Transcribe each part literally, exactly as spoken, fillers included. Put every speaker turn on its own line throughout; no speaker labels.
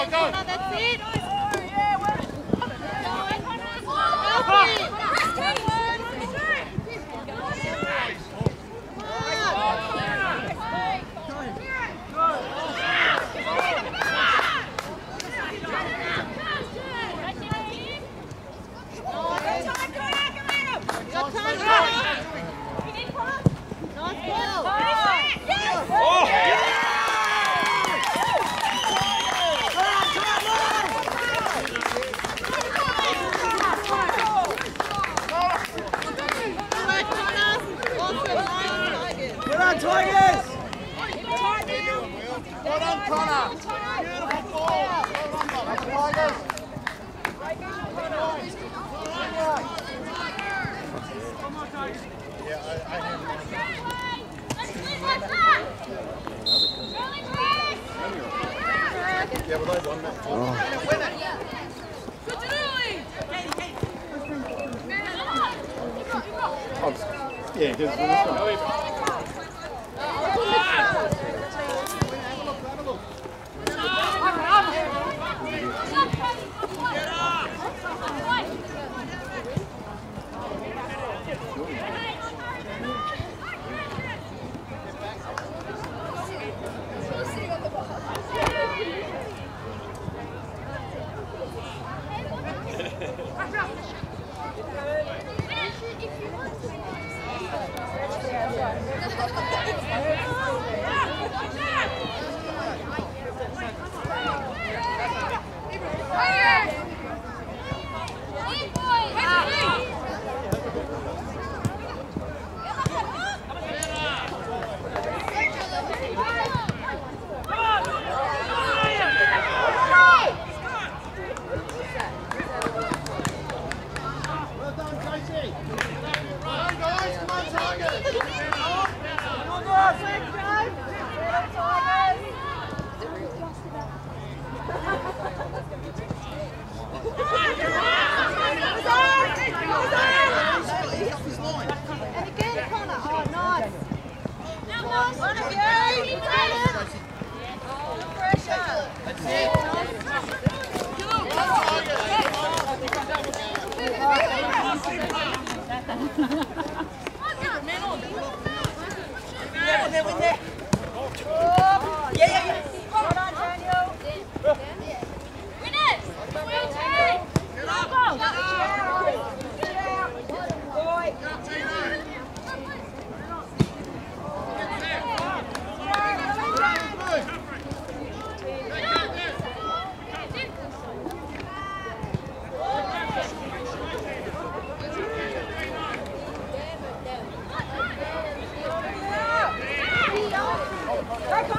Go,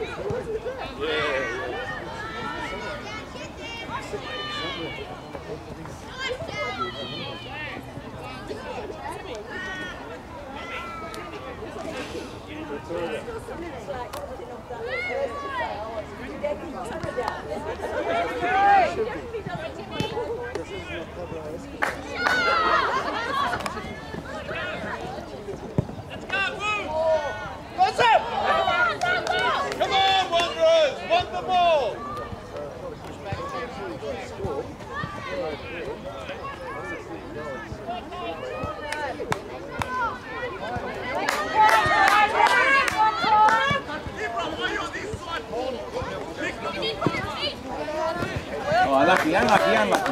Oh, unlucky, unlucky, unlucky.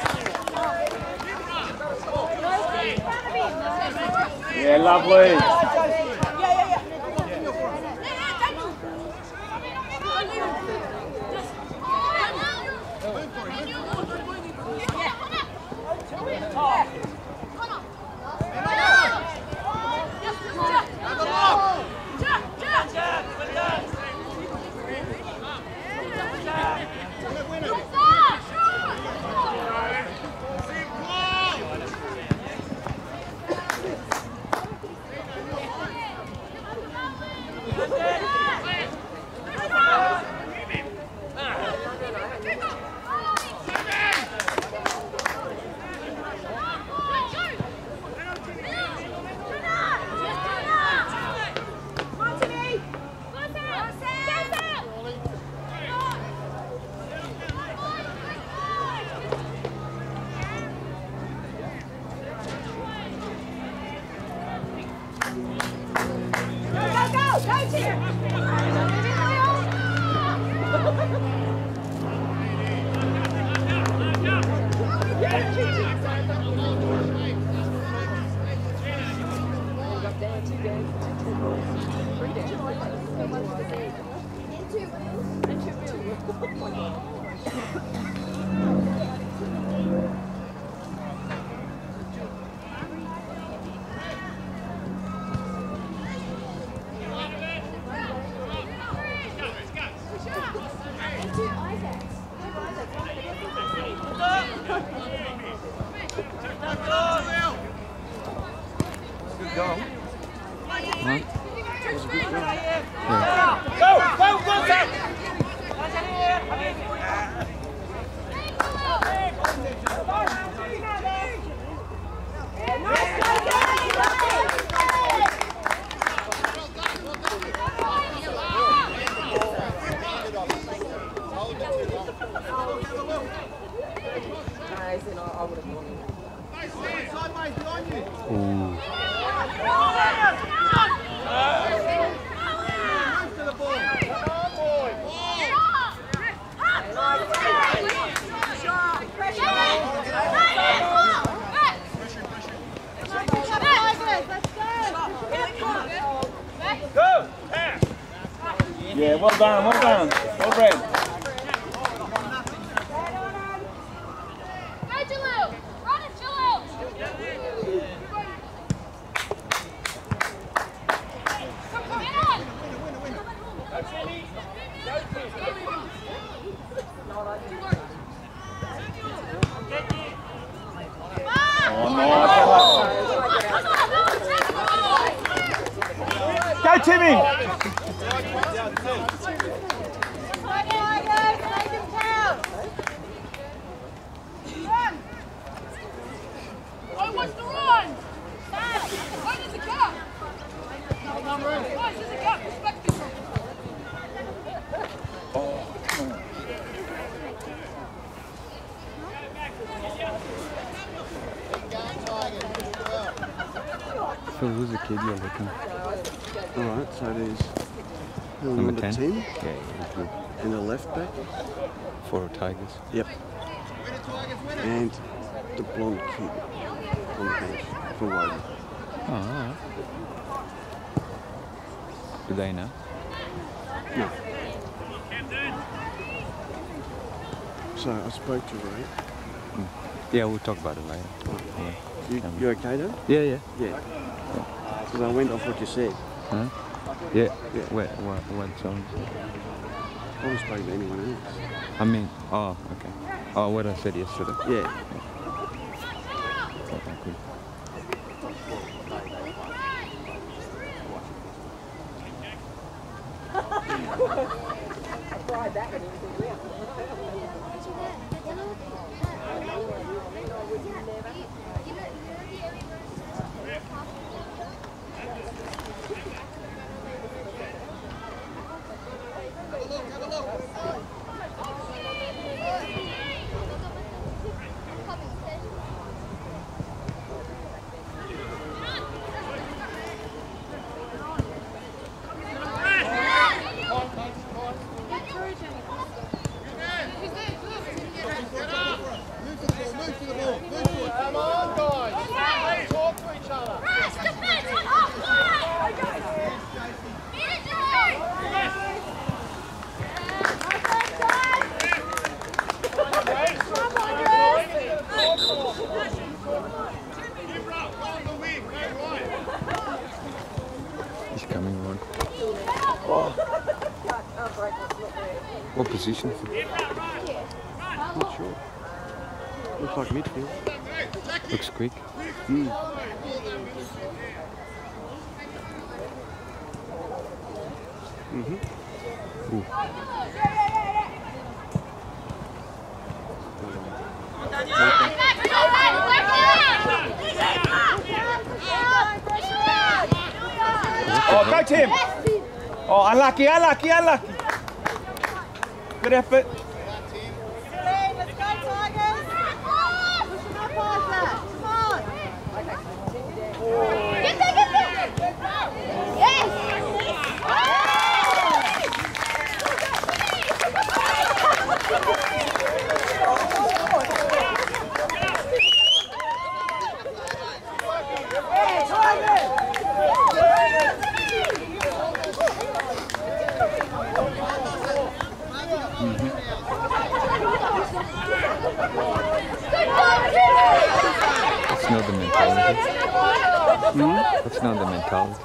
Yeah, lovely. Yeah, well done, well done. Well read.
Hey, Jalil! Run it, Jalil! Come on!
Oh, no. Go, Timmy!
So who's the kid you're looking?
Alright, so there's number,
Number ten?
ten
Yeah, he's good.
and the left back.
For Tigers.
Yep. And the blonde kid on the bench for Woden.
Oh, alright. Do they know?
No. So I spoke to Ray.
Mm. Yeah, we'll talk about it later. Yeah.
You,
Um,
you okay though?
Yeah, yeah.
Yeah. Because I went off what you said.
Huh? Yeah.
Yeah.
What, what, what songs?
I was playing to anyone else.
I mean, oh, okay. Oh, what I said yesterday.
Yeah.
Okay, cool. He's coming on.
Oh,
What position?
not sure. Looks like midfield.
Looks quick.
Mm. Mm-hmm.
Ooh.
Oh, go Tim! Oh, unlucky, unlucky, unlucky. Good effort.
Let's go, Tigers! Pushing up, Isaac! Come on!
Get there, get there! Yes!
That's not the mentality.
Hmm?
That's not the mentality.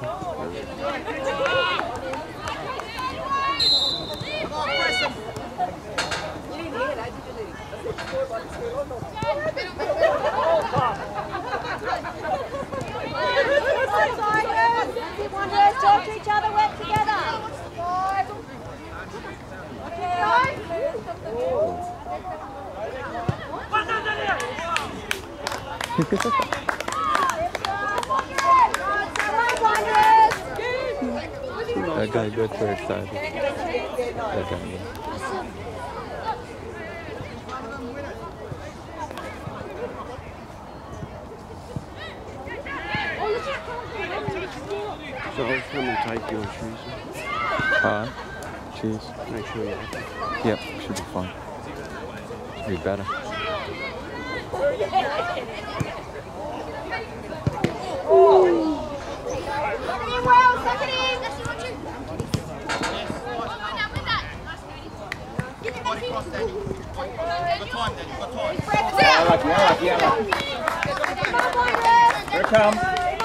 Wanderers, talk to each other, work together.
That guy got so excited. That guy, yeah.
So I'll come and take your shoes.
Alright. Cheers.
Make sure you're happy.
Yep, should be fine. Should be better.
Unlucky, unlucky, unlucky. Here it comes.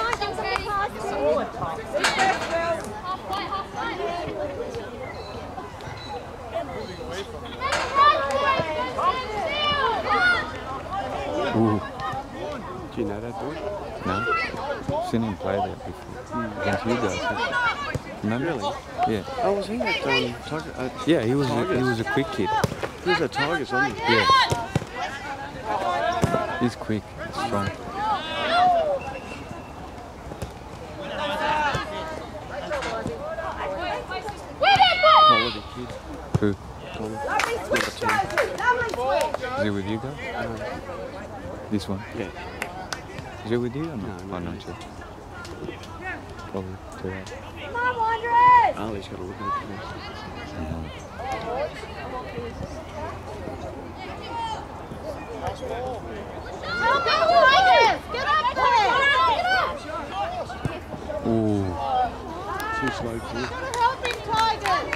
Ooh.
Do you know that boy?
No? Seen him play that before. Against you guys. actually. Remember?
Really?
Yeah.
Oh, was he at um, Tiger? Uh,
Yeah, he was a, he
Tigers?
was a quick kid.
He was at Tigers, wasn't he?
Yeah. He's quick, strong.
Quality kid.
Who?
Tom.
Is he with you guys?
Uh,
This one?
yeah.
Is he with you or
No,
not?
not
Oh, not
me.
yet. Probably two hours.
Come on, Wanderers!
Ali's got to look at it first.
Mhm. Ooh.
Too slow, kid.
Helping Tigers!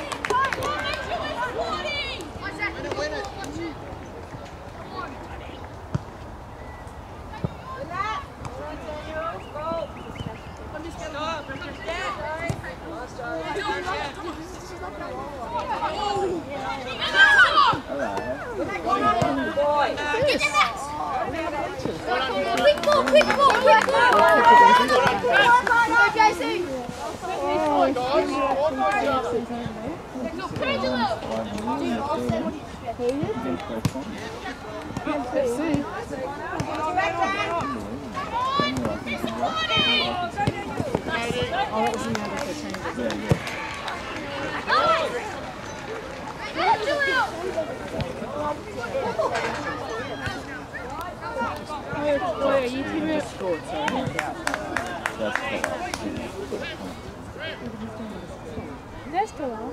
I'm just going to
Quick ball, quick ball, quick ball! Go, Jason! Look, Angelo!
There's Talal.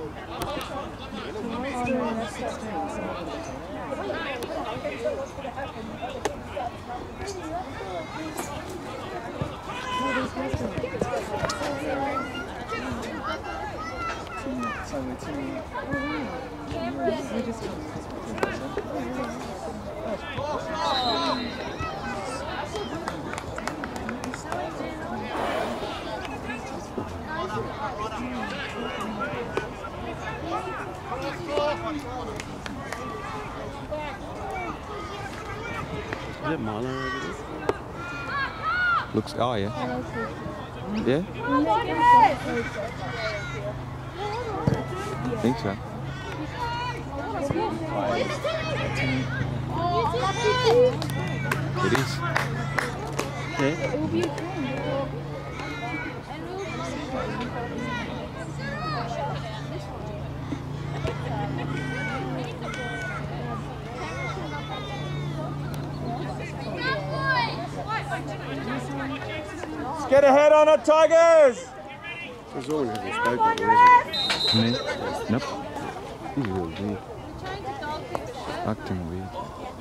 Is it Milo over there?
Looks, oh yeah. Yeah? I think so. It is.
Yeah.
Let's get a head on it, Tigers!
Zorn hasn't spoken to her, is
Me? Nope. He's real weird. Acting weird.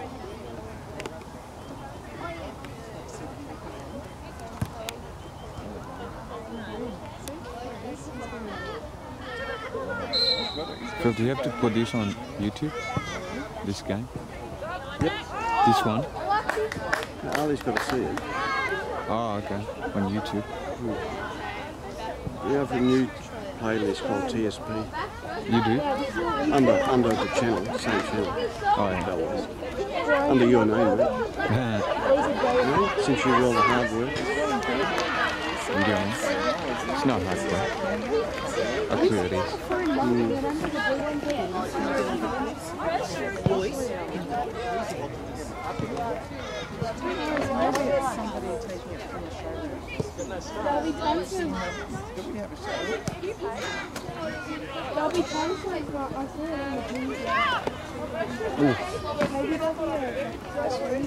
Phil, do you have to put this on YouTube? This game?
Yep.
This one?
he? No, Ali's got to see it.
Oh, okay. On YouTube.
We have a new playlist called T S P.
You do?
Under under the channel, same channel.
Oh, yeah.
Otherwise. Under your name, right? No? Since you do all the hard work.
You don't. It's not hard work. Actually, it is.
There'll be tons of... There'll be tons of... I see it on the T V. Maybe they'll be a... Maybe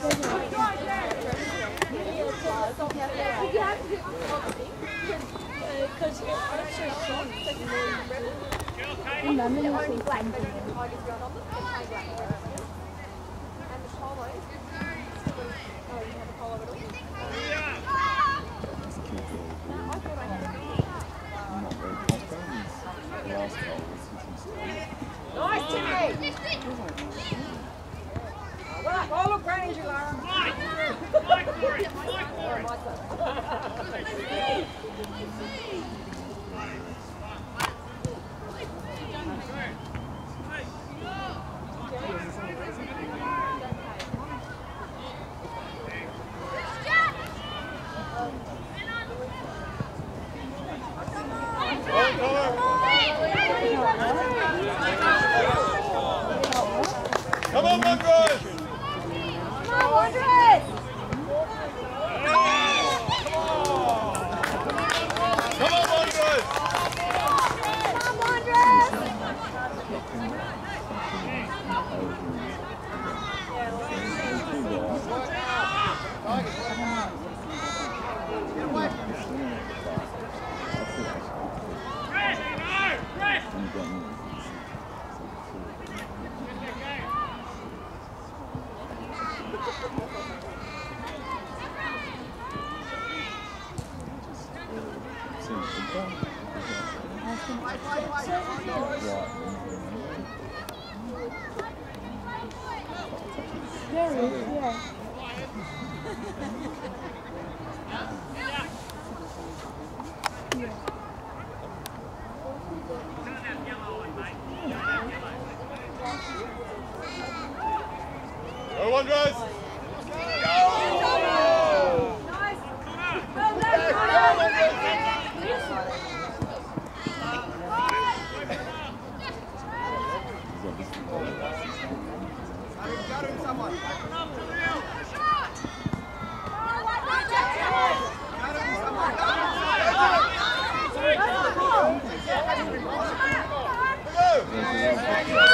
Nice, Timmy! Oh, look, Granny's your alarm. Fight for it! Fight for it!
Come on, Montrose!
Come on, Montrose!
Come on, Montrose!
Come on, Montrose! There is, yeah.
Go, Montrose! Go!